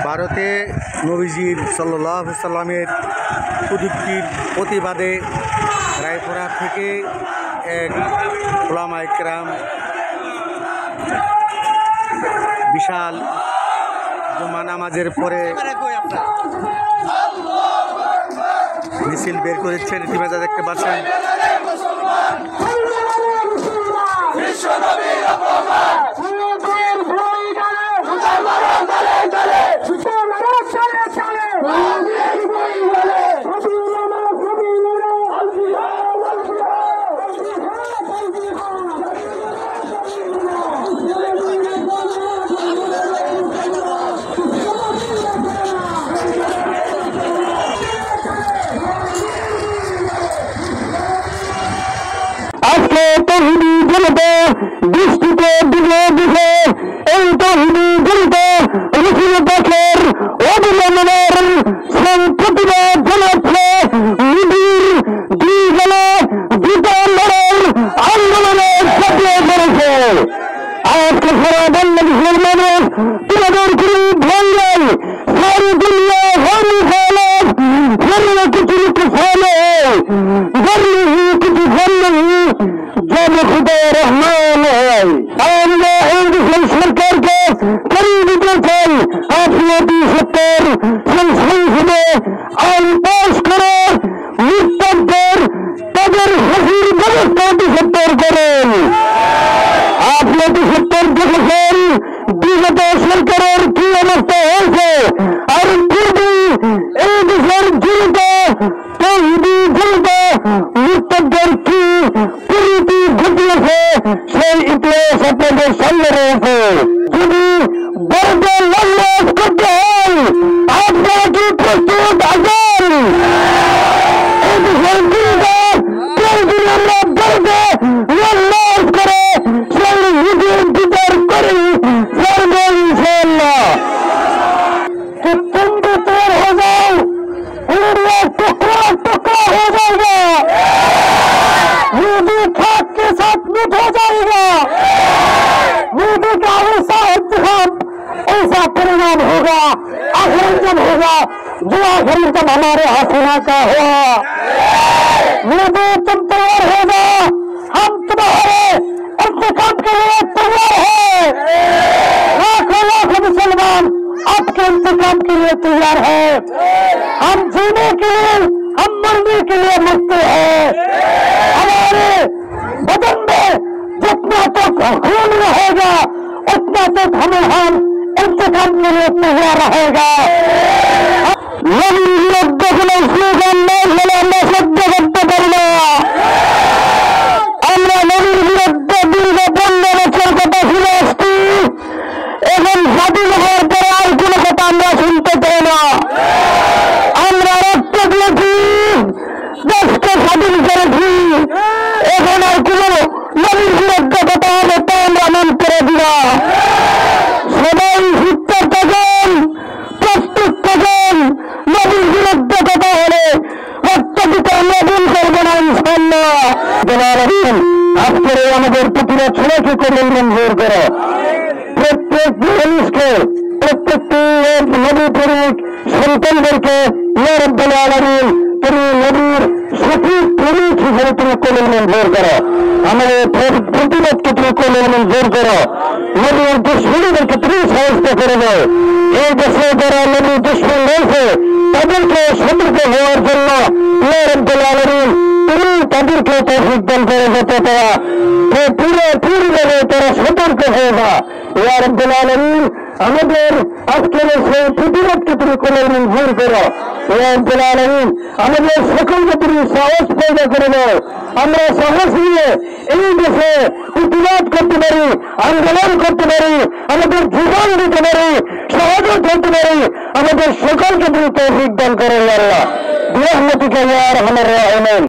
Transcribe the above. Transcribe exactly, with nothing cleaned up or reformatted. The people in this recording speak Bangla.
ভারতে নবীজি সাল্লাল্লাহু আলাইহি সাল্লামের কুদুক্তির প্রতিবাদে রায়পুরা থেকে এক উলামায়ে কেরাম বিশাল জুমা নামাজের পরে মিছিল বের করেছেন। ইতিমধ্যে দেখতে পাচ্ছেন দৃষ্টিতে দিলে দিলে এই তহিদি জড়িত রসুল পাকের অবিলম্বের সেই প্রতিবাদ জানাচ্ছে মোদির দুই গেলে দুটা লড়াই আন্দোলনে ঝাঁপিয়ে পড়েছে। আজকে সারা বাংলাদেশের মানুষ তোমাদের কোনো ভয় নেই। সারি দুনিয়া হরি ফেলে ফেলে কিছু কিছু ফেলে গরলি কিছু ফেলে जब खुदा रहमान है আমরা এই দেশের সরকারকে করিয়ে দিতে চাই আঠারোটি সত্তর সংসদে আইন পাস করে মুক্তাদের তাদের হাসির ব্যবস্থা সত্তর করেন। আঠারোটি সত্তর দেখেছেন বিগত সরকারের কি অবস্থা হয়েছে। আর পূর্বে এই দেশের জীবিত তৌহিদি জীবিত মুক্তাদের কি পরিণতি ঘটিয়েছে সেই ইতিহাস আপনাদের সামনে রয়েছে। যদি বর্গ লন্ডন করতে হয় আপনারা কি প্রস্তুত আছেন? এই দেশের জীবিত প্রয়োজন আমরা বর্গে লন্ডন করে সেই নিজের বিচার করি করব ইনশাআল্লাহ। तुम तो तैयार हो जाओ, इंडिया टुकड़ा टुकड़ा हो जाएगा, मोदी खाक के साथ मिट हो जाएगा। मोदी का ऐसा इंतखाब ऐसा परिणाम होगा, आखिर जब होगा जो आखिर जब हमारे हसीना का हुआ। मोदी तुम तैयार हो जाओ, हम तुम्हारे इंतखाब के लिए तैयार है। लाखों लाखों मुसलमान आपके इंतकाम के लिए तैयार है। हम जीने के लिए हम मरने के लिए मुक्त है। हमारे बदन में जितना तक खून रहेगा उतना तक हमें हम इंतकाम के लिए तैयार रहेगा। আমরা নবীর বিরুদ্ধে দীর্ঘ পনেরো বছর কথা শুনে আসছি এবং স্বাধীন হওয়ার পরে আর কোনো কথা আমরা শুনতে চাই না। আমরা রক্ত দিয়েছি, দেশকে স্বাধীন করেছি, এখন আর কোনো নবীর বিরুদ্ধে কথা হবে তা আমরা মন করে দিব। সবাই শিক্ষা থাকেন, প্রস্তুত থাকেন। নবীর বিরুদ্ধে কথা হলে রক্ত দিতে আমরা ভুল করবো না ইনশাআল্লাহ। আজকের আমাদের পুত্র ছেলেকে করে মঞ্জুর করো। প্রত্যেক মানুষকে প্রত্যেকটি নবী প্রেমিক সন্তানদেরকে ইয়া রাব্বুল আলামিন তুমি নবীর সঠিক প্রেমিক হিসেবে তুমি কোলে মঞ্জুর করো। আমাদের প্রতিবাদকে তুমি কোলে মঞ্জুর করো। নবীর দুশ্মনীদেরকে তুমি সাহায্য করে দাও। এই দেশে যারা নবীর দুশ্মন রয়েছে তাদেরকে সতর্ক হওয়ার জন্য ইয়া রাব্বুল আলামিন তুমি তাদেরকে তৌফিক দান করে যেতে পারা পুরো পূর্বে তারা সতর্ক হয়ে যা। ইয়া রাব্বুল আলামিন আমাদের আজকের সেই প্রতিবাদকে তুমি কোলে মঞ্জুর করো। ইয়া রাব্বুল আলামিন আমাদের সকলকে তুমি সাহস পয়দা করে দাও। আমরা সাহস নিয়ে এই দেশে প্রতিবাদ করতে পারি, আন্দোলন করতে পারি, আমাদের জীবন দিতে পারি, সহযোগ করতে পারি। আমাদের সকলকে তুমি তৌফিক দান করো আল্লাহ। বিরহমতিকা ইয়া আরহামার রাহিমিন।